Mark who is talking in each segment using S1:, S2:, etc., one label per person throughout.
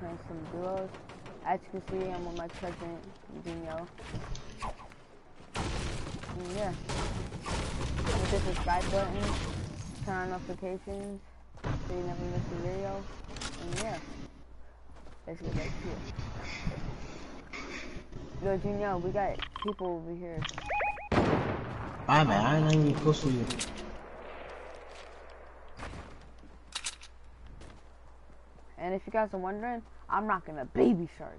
S1: in some duos. As you can see, I'm with my cousin, Dino. And yeah. Hit the subscribe button, turn on notifications, so you never miss a video. And yeah. Let's get back to it. Yo, Dino, we got people over here.
S2: Alright, man, I ain't even close to you.
S1: And if you guys are wondering, I'm rocking a baby shark.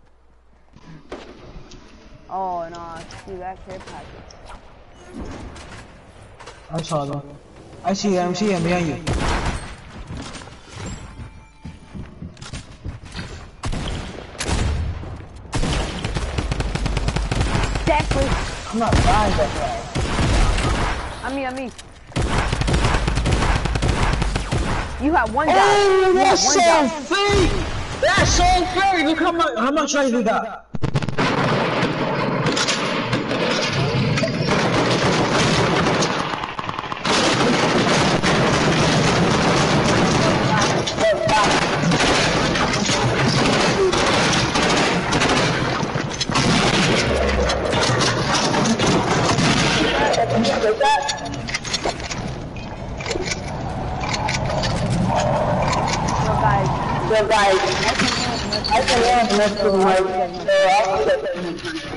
S1: Oh, and see that care package.
S2: I saw them. I see him behind you.
S1: Exactly.
S2: I'm not dying that guy.
S1: On me. You have one guy.
S2: Oh, that's so fake! That's so fake! Look how much I do that. So guys, I can learn next to my